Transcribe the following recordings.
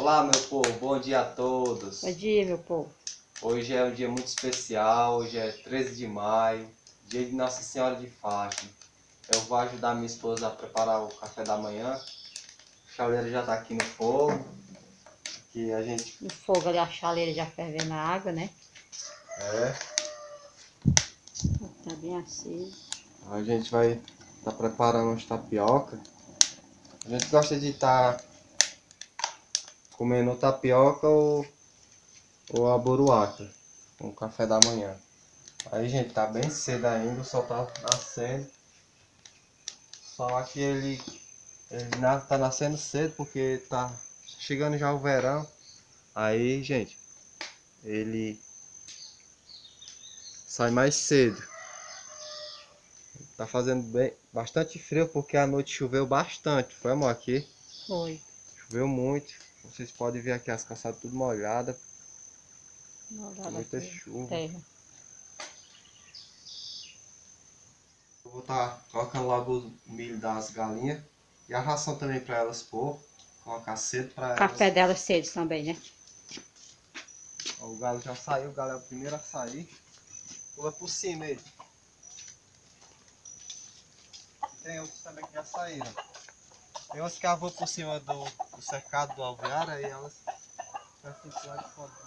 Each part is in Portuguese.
Olá, meu povo, bom dia a todos. Bom dia, meu povo. Hoje é um dia muito especial, hoje é 13 de maio, dia de Nossa Senhora de Fátima. Eu vou ajudar minha esposa a preparar o café da manhã. A chaleira já está aqui no fogo. Que a gente... No fogo ali, a chaleira já fervendo a água, né? Tá bem aceso. A gente vai estar preparando as tapioca. A gente gosta de estar comendo tapioca ou a boruaca com o café da manhã. Aí, gente, tá bem cedo ainda, o sol tá nascendo. Só aqui ele tá nascendo cedo porque tá chegando já o verão. Aí, gente, ele sai mais cedo. Tá fazendo bastante frio porque a noite choveu bastante. Foi, amor, aqui? Foi. Choveu muito. Vocês podem ver aqui as calçadas tudo molhadas. Muita chuva. Terra. Eu vou estar colocando logo o milho das galinhas. E a ração também para elas pôr. Colocar cedo para elas. Café delas cedo também, né? O galo já saiu, o galo é o primeiro a sair. Pula por cima ele. Tem outros também que já saíram. Tem umas que eu vou por cima do cercado do alvear, aí elas já ficam lá de fora.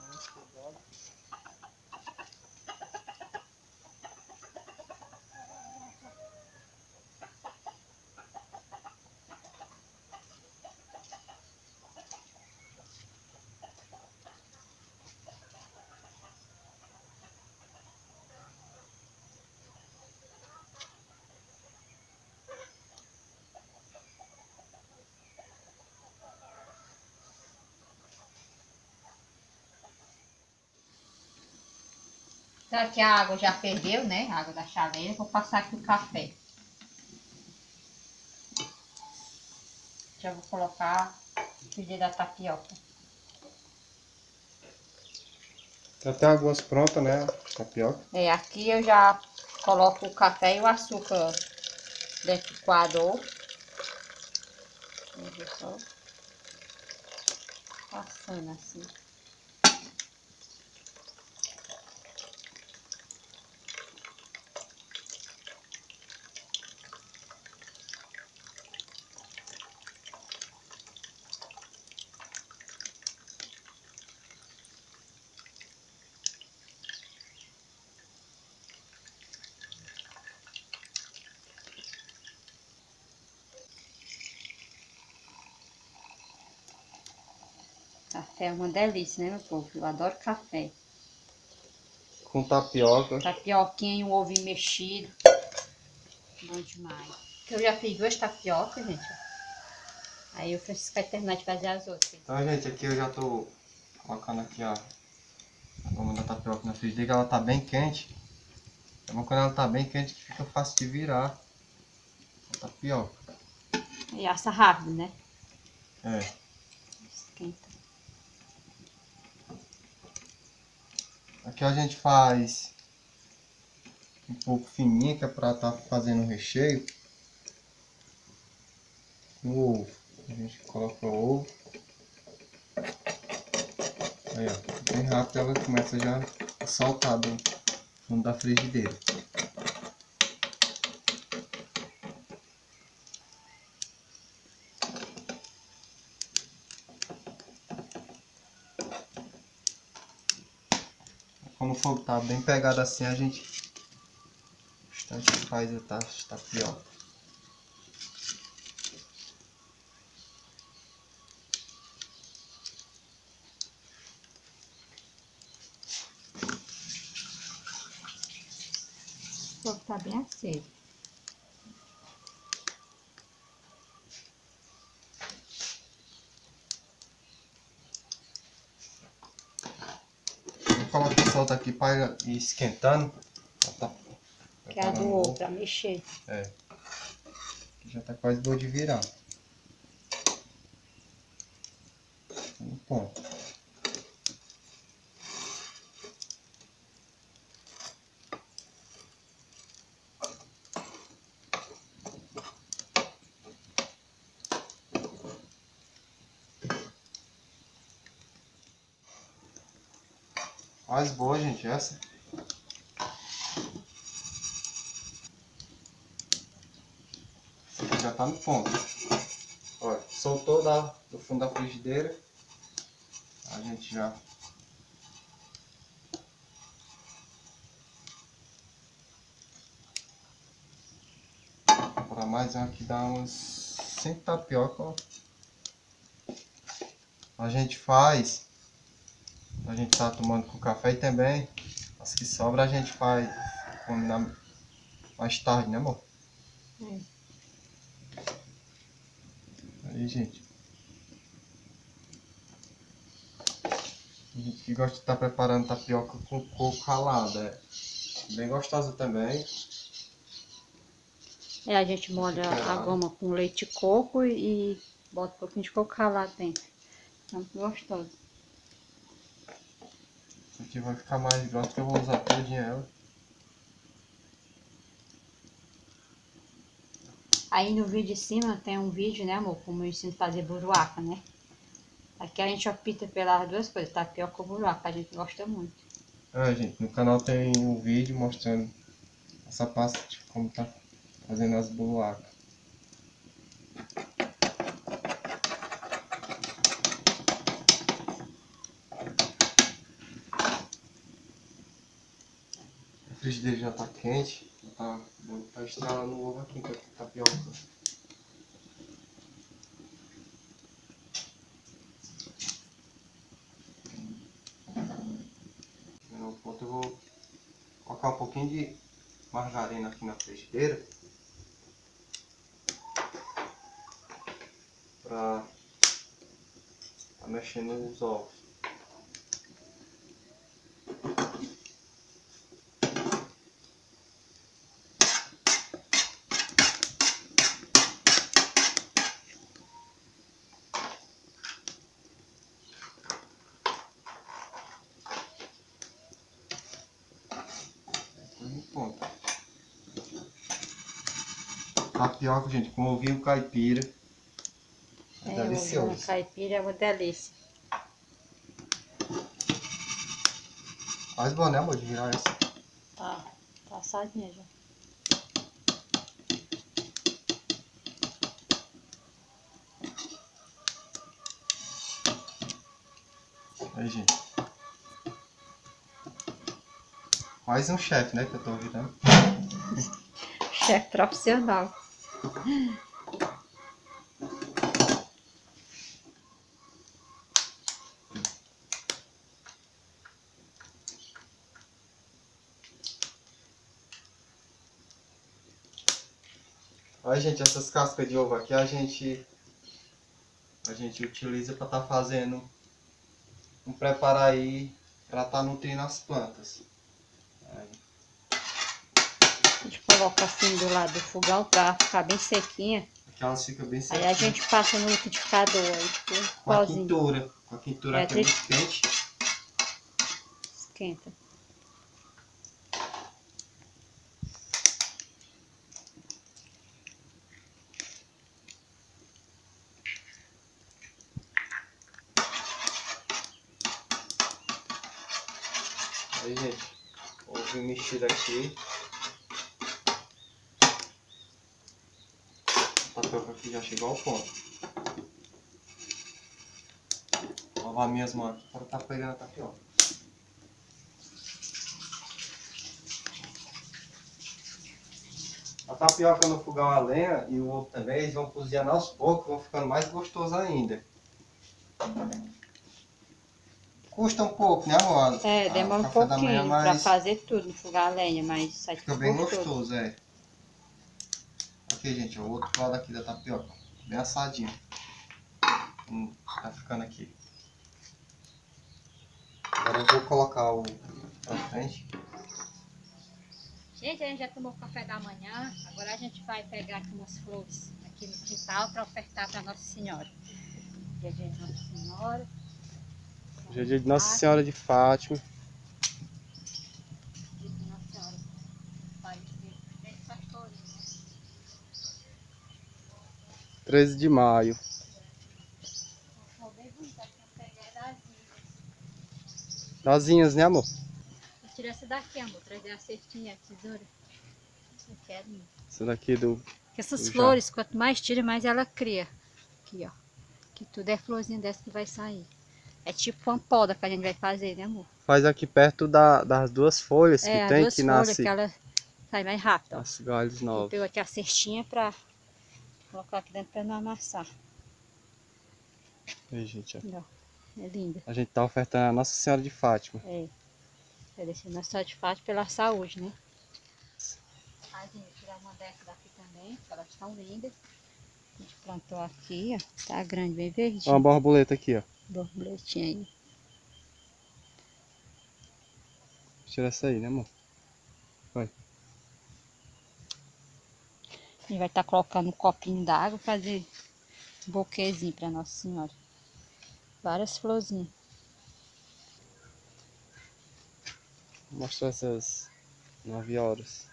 Então aqui a água já ferveu, né? A água da chaleira. Vou passar aqui o café. Já vou colocar o pedido da tapioca. Já tem algumas prontas, né? Tapioca. Aqui eu já coloco o café e o açúcar dentro do coador. Só passando assim. Café é uma delícia, né, meu povo? Eu adoro café. Com tapioca. Tapioquinha e um ovinho mexido. Bom demais. Eu já fiz 2 tapiocas, gente. Aí o Francisco vai terminar de fazer as outras. Então, gente, aqui eu já tô colocando aqui, ó, a goma da tapioca na frigideira. Ela tá bem quente. Então, quando ela tá bem quente, fica fácil de virar a tapioca. E assa rápido, né? É. Esquenta. Aqui a gente faz um pouco fininha, que é pra tá fazendo o recheio. No ovo. A gente coloca o ovo. Aí, ó, bem rápido ela começa já a saltar do fundo da frigideira. Quando o fogo tá bem pegado assim, a gente faz a tapioca. O fogo tá bem aceso. Eu coloco o solto aqui para ir esquentando. Que é a do ovo, pra mexer. É. Já tá quase boa de virar. Um ponto. Mais boa, gente, essa. Essa aqui já tá no ponto. Olha, soltou do fundo da frigideira. A gente já... Para mais uma que dá uns 5 tapioca, ó. A gente faz... A gente tá tomando com café e também as que sobra a gente faz mais tarde, né, amor? Aí, gente. A gente que gosta de estar preparando tapioca com coco ralado, é bem gostosa também. A gente molha a goma com leite de coco e bota um pouquinho de coco ralado dentro. Muito gostoso. Isso aqui vai ficar mais grossa que eu vou usar todinha ela. Aí no vídeo de cima tem um vídeo, né, amor? Como eu ensino a fazer buruaca, né? Aqui a gente opta pelas duas coisas, tapioca ou buruaca, a gente gosta muito. Gente, no canal tem um vídeo mostrando essa pasta de como tá fazendo as buruacas. A frigideira já tá quente, já tá bom pra estralar no ovo aqui com a tapioca. No ponto eu vou colocar um pouquinho de margarina aqui na frigideira pra mexer nos ovos. Ponto. Tapioca, gente, com ovinho caipira. É delicioso. O caipira é uma delícia. Faz bom, né, amor, de virar essa? Tá assadinha já. Aí, gente. Mais um chefe, né, que eu tô virando. Chefe profissional. Aí, gente, essas cascas de ovo aqui a gente utiliza para estar fazendo um preparo aí para estar nutrindo as plantas. Aí. A gente coloca assim do lado do fogão para ficar bem sequinha. Aqui elas ficam bem Aí a gente passa no liquidificador aí, com a quintura. Com a quintura aqui é muito quente. Esquenta. Aí, gente, ovo mexido aqui. A tapioca aqui já chegou ao ponto. Vou lavar minhas mãos aqui para estar pegando a tapioca. A tapioca no fogão a lenha e o ovo também, eles vão cozinhando aos poucos, vão ficando mais gostoso ainda. Custa um pouco, né, amor? Demora um pouquinho para fazer tudo no fogão a lenha, mas sai fica bem gostoso, é. Aqui, gente, o outro lado aqui da tapioca, bem assadinho. Tá ficando aqui. Agora eu vou colocar o pra frente. Gente, a gente já tomou café da manhã, agora a gente vai pegar aqui umas flores aqui no quintal para ofertar para Nossa Senhora. Dia de Nossa Senhora. Hoje é dia de Nossa Senhora de Fátima. Dia de Nossa Senhora. Vai ter essas flores, né? 13 de maio. Bem bonita, dazinhas. Dazinhas, né, amor? Tira essa daqui, amor. Trazer a cestinha, a tesoura. Eu quero. Essa daqui do... Porque essas do flores, quanto mais tira, mais ela cria. Aqui, ó. Que tudo é florzinha dessa que vai sair. É tipo uma poda que a gente vai fazer, né, amor? Faz aqui perto das duas folhas que É, as tem, duas que folhas que nasce ela sai mais rápido, ó. as galhos Eu novos. pego aqui a cestinha pra colocar aqui dentro pra não amassar. Aí, gente, ó. Ó, é linda. A gente tá ofertando a Nossa Senhora de Fátima. É. Vai descer na só de fato pela saúde, né? A gente vai tirar uma dessa daqui também, porque elas estão lindas. A gente plantou aqui, ó. Tá grande, bem Ó, uma verdinho. borboleta aqui, ó. Borboletinha aí. Tira essa aí, né, amor? Vai. A gente vai estar colocando um copinho d'água, fazer um buquezinho pra Nossa Senhora. Várias florzinhas. Vou mostrar essas 9 horas.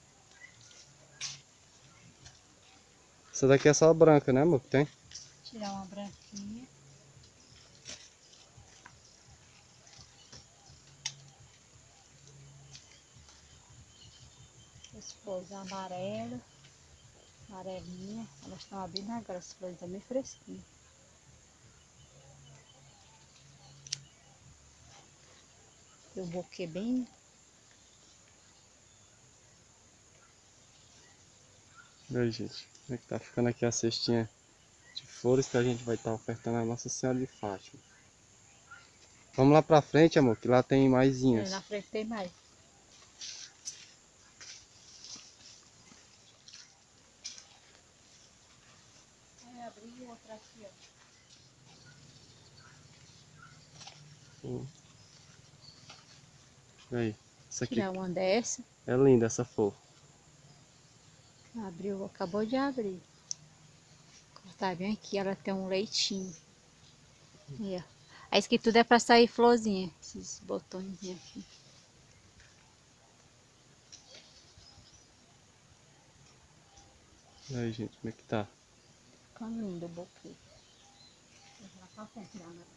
Essa daqui é só branca, né, amor? Que tem? Tirar uma branquinha. As flores amarelas. Amarelinha. Elas estão abrindo agora, as flores estão bem fresquinhas. Tem o buquê bem. Aí, gente, como é que tá ficando aqui a cestinha de flores que a gente vai estar ofertando a Nossa Senhora de Fátima. Vamos lá pra frente, amor, que lá tem É, maisinhas. na frente tem mais. Aí abri outra aqui, ó. Aí, essa aqui Tirar uma dessa. é linda, essa flor. Abriu, acabou de abrir. Cortar bem aqui, ela tem um leitinho. Aí, ó. Aí isso aqui tudo é pra sair florzinha. Esses botões aqui. Aí, gente, como é que tá? Ficando lindo o buquê. Deixa lá pra frente, tirar na...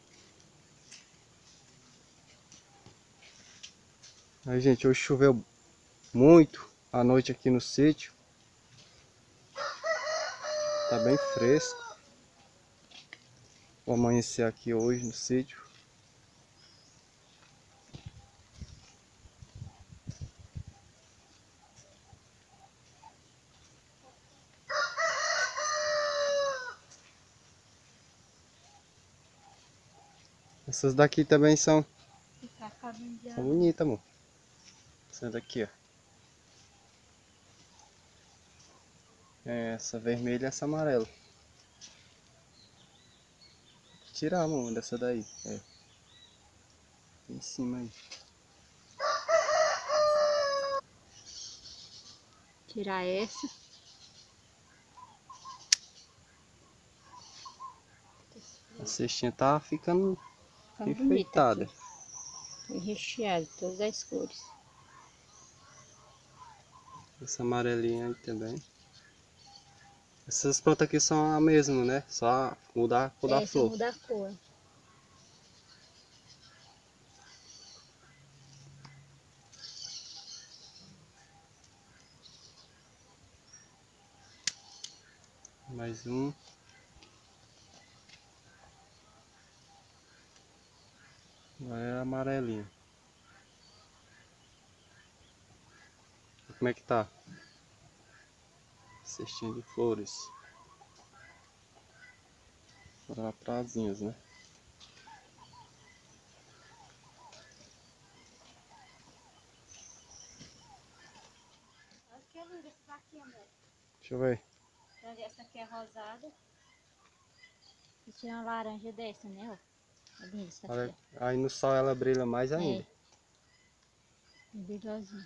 Aí, gente, hoje choveu muito à noite aqui no sítio. Tá bem fresco. Vou amanhecer aqui hoje no sítio. Essas daqui também são Ficar acabando de São abrir. bonitas, amor. Essa daqui, ó. É essa vermelha e essa amarela. Vou tirar, amor, dessa daí. É. Em cima aí. Tirar essa. A cestinha tá ficando Ficando bonita enfeitada. aqui. Bem recheado, todas as cores. Essa amarelinha aí também. Essas plantas aqui são a mesma, né? Só mudar a cor da É, só flor. muda a cor. Mais um. Agora é amarelinho. Como é que tá? Cestinha de flores. Bora lá para asinhas, né? Olha que linda essa daqui, amor. Deixa eu ver. Essa aqui é rosada. E tirar uma laranja dessa, né, ó. É linda essa aqui, Olha, ó. aí no sol ela brilha mais ainda. É, brilhosinha.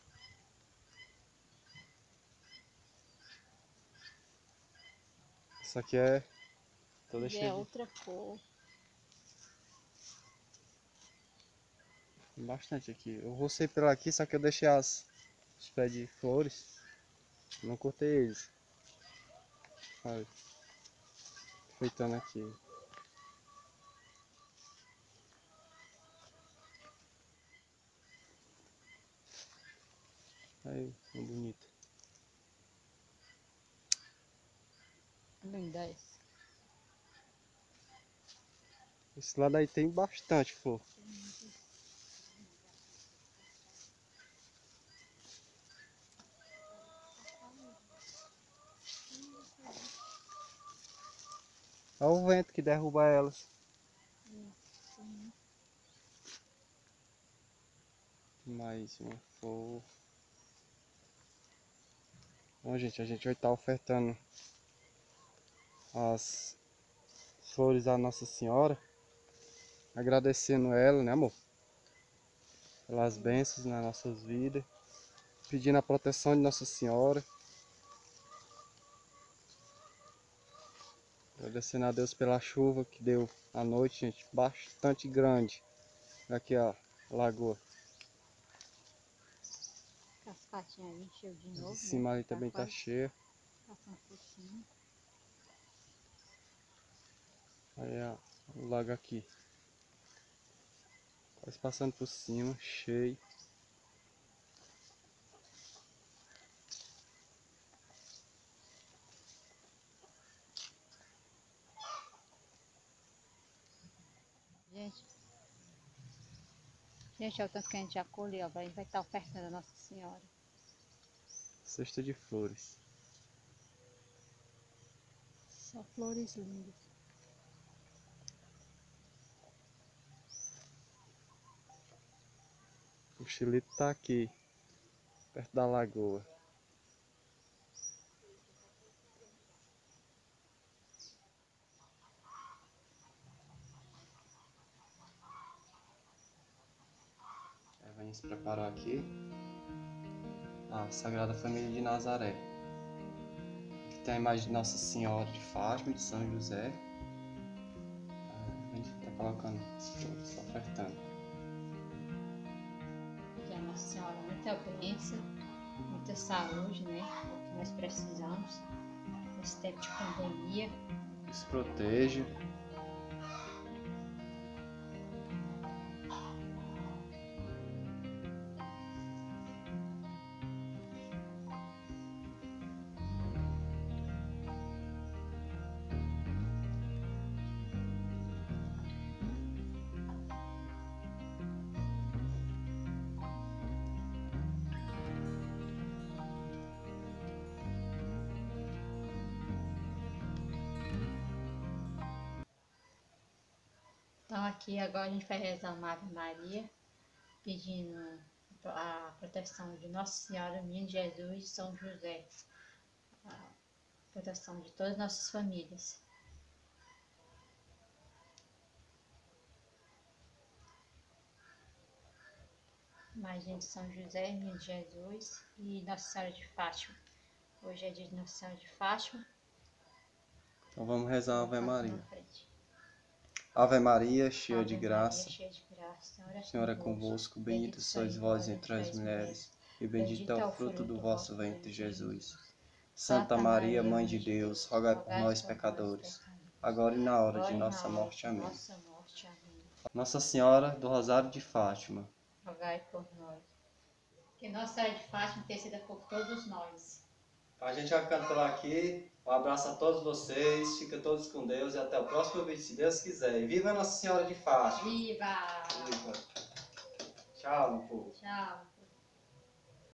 Isso aqui é toda E cheia é de outra cor. bastante aqui. Eu rocei pela aqui, só que eu deixei os pés de flores. Não cortei eles. Olha, enfeitando aqui. Aí, bonito. Linda esse. Esse lado aí tem bastante flor. Olha o vento que derruba elas. Mais uma flor. Bom, gente, a gente vai estar ofertando as flores à Nossa Senhora. Agradecendo ela, né, amor? Pelas bênçãos nas nossas vidas. Pedindo a proteção de Nossa Senhora. Agradecendo a Deus pela chuva que deu à noite, gente. Bastante grande. Aqui, ó, a lagoa. Cascatinha aí encheu de novo. De cima ali também tá cheia. Passando por cima. Aí, ó, o lago aqui. Quase passando por cima, cheio. Gente, olha o tanto que a gente já colheu. Agora a gente vai estar ofertando a Nossa Senhora. Cesta de flores. Só flores lindas. O xilito tá aqui, perto da lagoa. Aí vem se preparar aqui a Sagrada Família de Nazaré. Aqui tem a imagem de Nossa Senhora de Fátima e de São José. A gente tá colocando as flores, ofertando. Que a Nossa Senhora muita bênção, muita saúde, né? O que nós precisamos nesse tempo de pandemia. Que se proteja. Então aqui agora a gente vai rezar uma Ave Maria, pedindo a proteção de Nossa Senhora, Menino Jesus e São José. A proteção de todas as nossas famílias. Imagem de São José, Menino Jesus e Nossa Senhora de Fátima. Hoje é dia de Nossa Senhora de Fátima. Então vamos rezar a Ave Maria. Frente. Ave Maria, cheia Ave de Maria, graça, cheia de graça, o Senhor é convosco, bendita sois vós entre as mulheres, e bendito é o fruto do vosso ventre, Jesus. Santa Maria, Mãe de Deus, rogai por nós, pecadores, agora e na hora de nossa morte. Amém. Nossa Senhora do Rosário de Fátima, rogai por nós. Que Nossa Senhora de Fátima interceda por todos nós. a gente vai ficando por aqui. Um abraço a todos vocês. Fica todos com Deus e até o próximo vídeo, se Deus quiser. E viva Nossa Senhora de Fátima! Viva! Viva! Tchau, meu povo. Tchau.